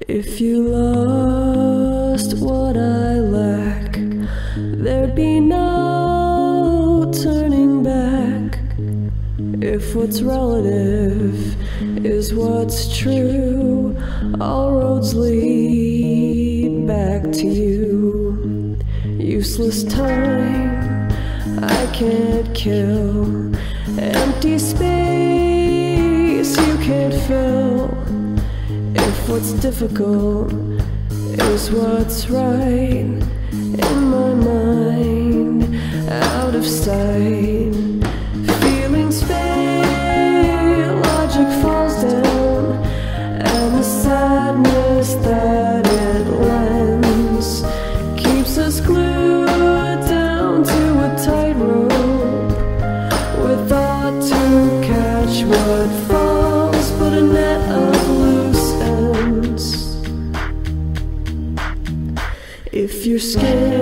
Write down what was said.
If you lost what I lack, there'd be no turning back. If what's relative is what's true, all roads lead back to you. Useless time I can't kill, empty space you can't fill. If what's difficult is what's right, in my mind, out of sight, feelings fade, logic falls down, and the sadness that it lends keeps us glued down to a tightrope, with aught to catch what falls, but a net of loose ends. If you're scared